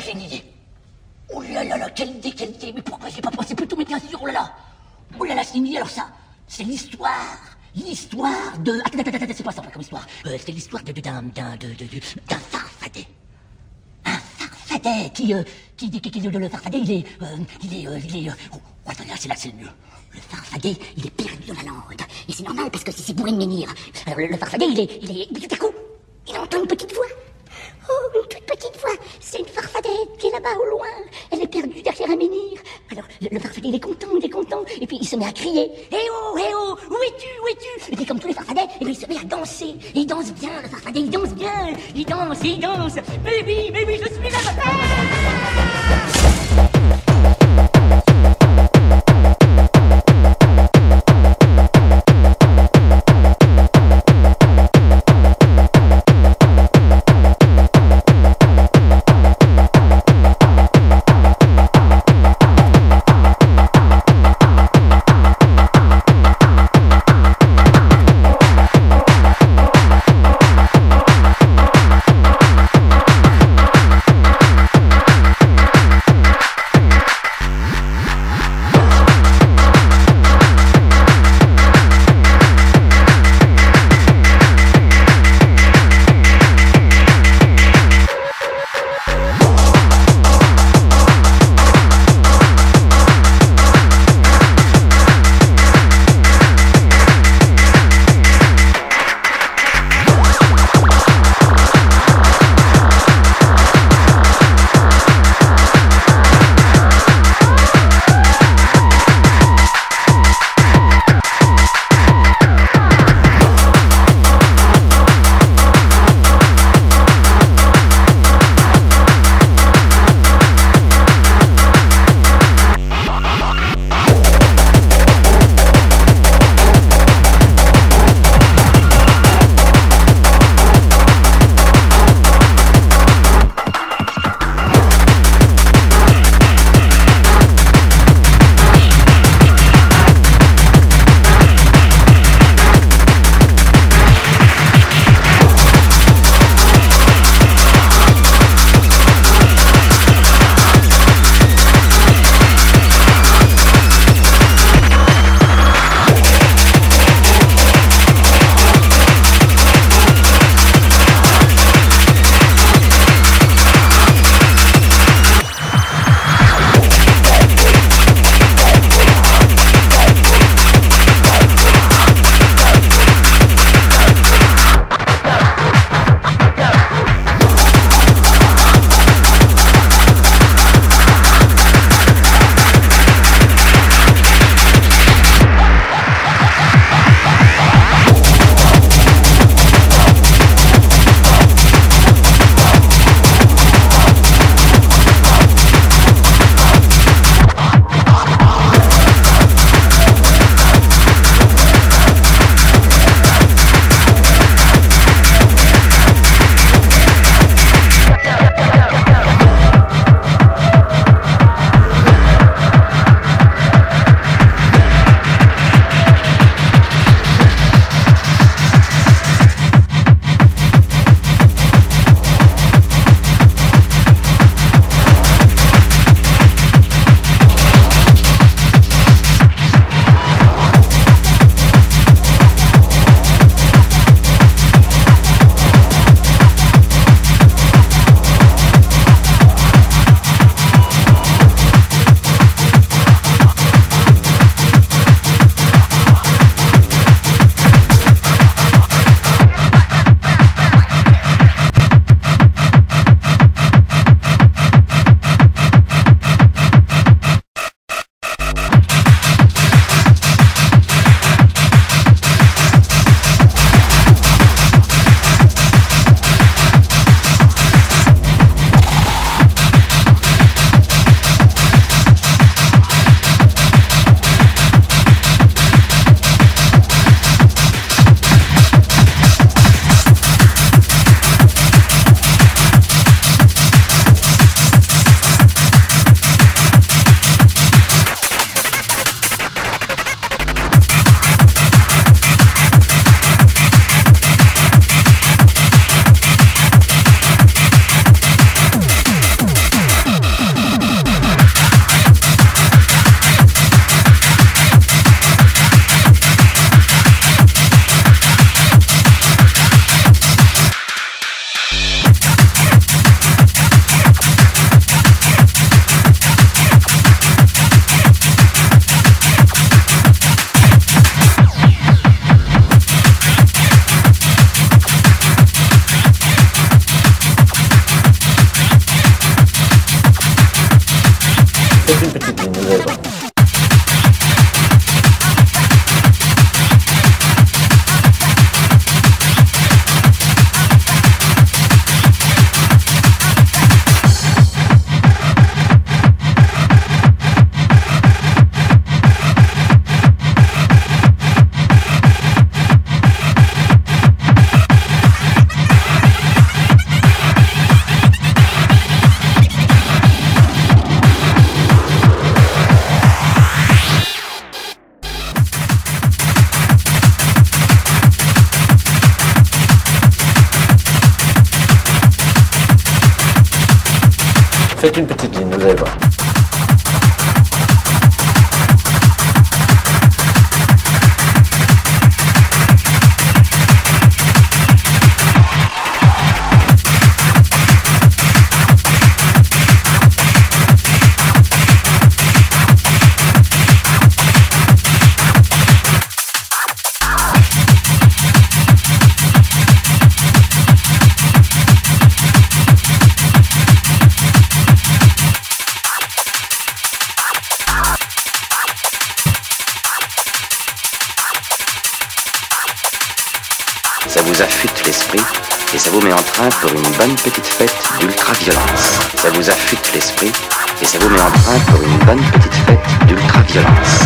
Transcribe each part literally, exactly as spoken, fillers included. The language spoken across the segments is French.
j'ai une idée. Oh là là là, quelle idée, quelle idée. Mais pourquoi j'ai pas pensé plus tôt, mais bien sûr, oh là là. Oh là là, c'est une idée, alors ça, c'est l'histoire. L'histoire de... Attends, attends, attends, c'est pas ça comme histoire. Euh, c'est l'histoire de, de, d'un, d'un, de, de, de, d'un farfadet. Un farfadet qui, euh, qui, qui, qui, qui le, le farfadet, il est, euh, il est, euh, il est, euh, oh, oh, attends, là, c'est là que c'est le mieux. Le farfadet, il est perdu dans la lande. Et c'est normal parce que c'est bourré de menhirs. Alors, le, le farfadet, il est, il est, mais tout à coup, il entend une petite voix. Oh, une toute petite voix. C'est une farfadette qui est là-bas au loin. Elle est perdue derrière un menhir. Alors, le, le farfadet, il est content, il est content. Et puis, il se met à crier. Eh oh, eh oh, où es-tu, où es-tu? Et puis, comme tous les farfadets, et puis, il se met à danser. Et il danse bien, le farfadet, il danse bien. Il danse, il danse. Mais oui, mais oui, je suis là. C'est une petite ligne zèbre. Faites une petite ligne, vous allez voir. Ça vous affûte l'esprit et ça vous met en train pour une bonne petite fête d'ultra-violence. Ça vous affûte l'esprit et ça vous met en train pour une bonne petite fête d'ultra-violence.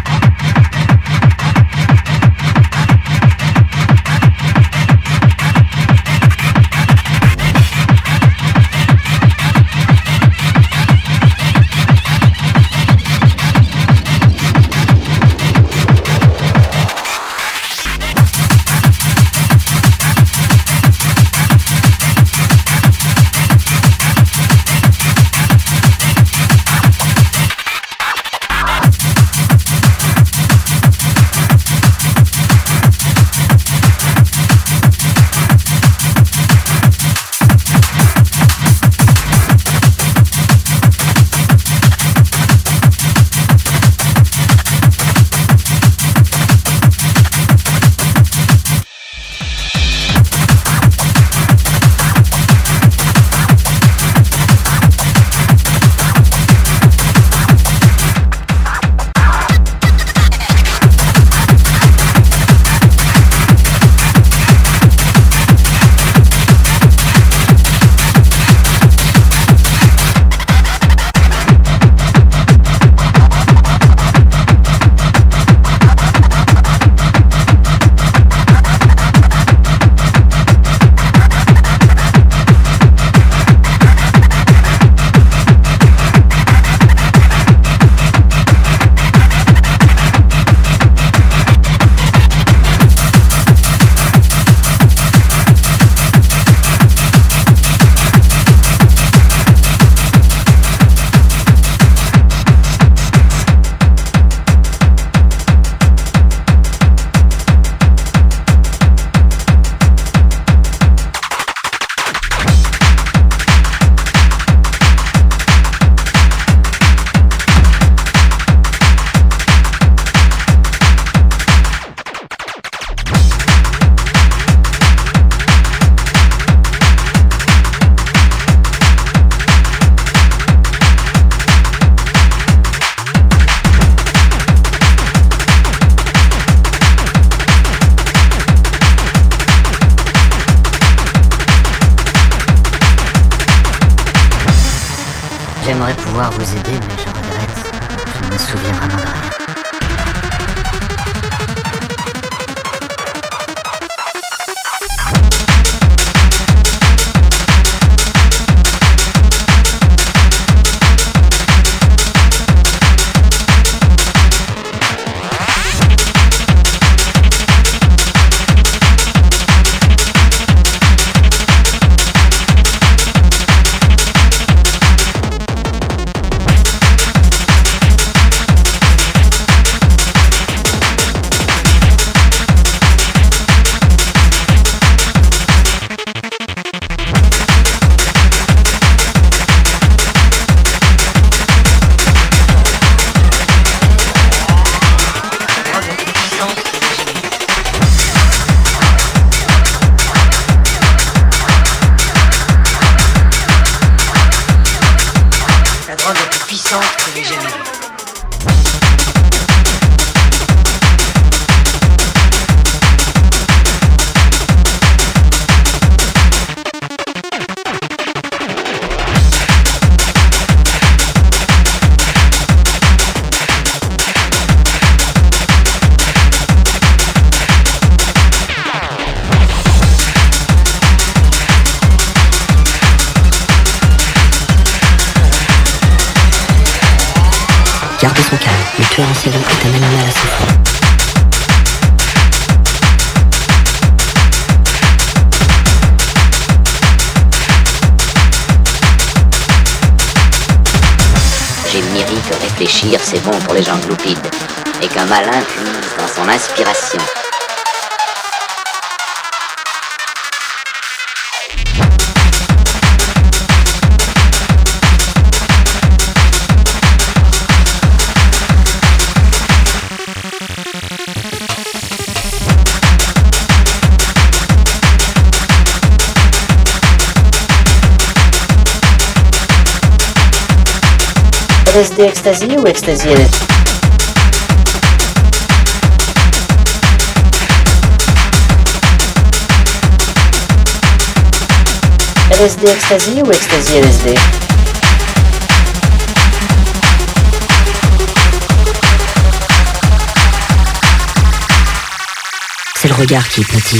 J'aimerais pouvoir vous aider, mais je regrette. Je ne me souviens vraiment de rien. puissante que j'ai jamais vue. Gardez son calme, le tueur en série est un animal à souffrir. J'ai miri que réfléchir c'est bon pour les gens gloupides, et qu'un malin puise dans son inspiration. L S D ecstasy ou ecstasy L S D? L S D ecstasy ou ecstasy L S D? C'est le regard qui hypnotise.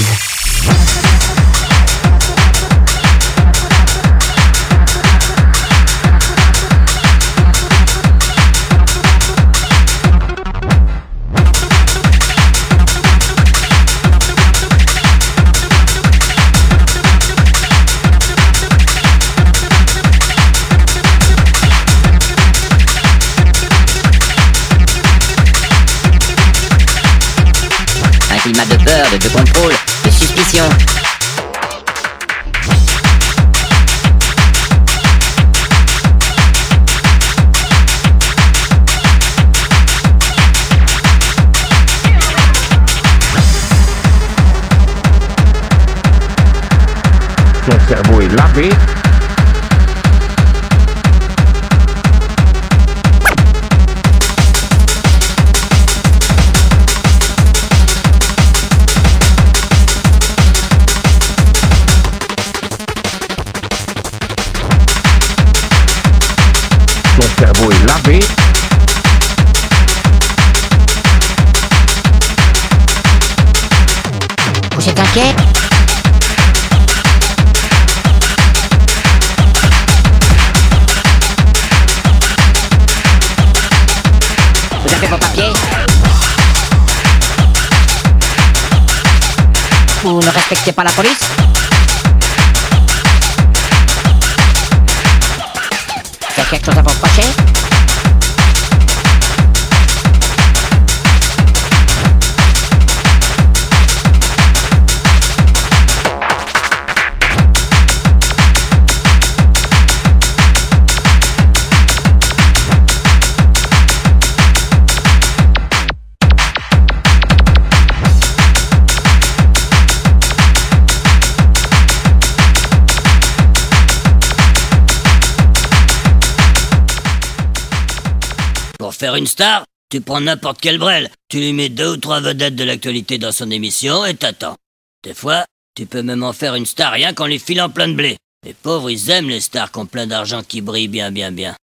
Un climat de peur, de, de contrôle, de suspicion. Ton cerveau est lavé. Ton cerveau est lavé. Vous êtes inquiet? Vous avez vos papiers? Vous ne respectez pas la police? Il y a quelque chose à vous reprocher? Pour faire une star, tu prends n'importe quel brel, tu lui mets deux ou trois vedettes de l'actualité dans son émission et t'attends. Des fois, tu peux même en faire une star rien qu'en lui filant plein de blé. Les pauvres, ils aiment les stars qui ont plein d'argent qui brillent bien bien bien.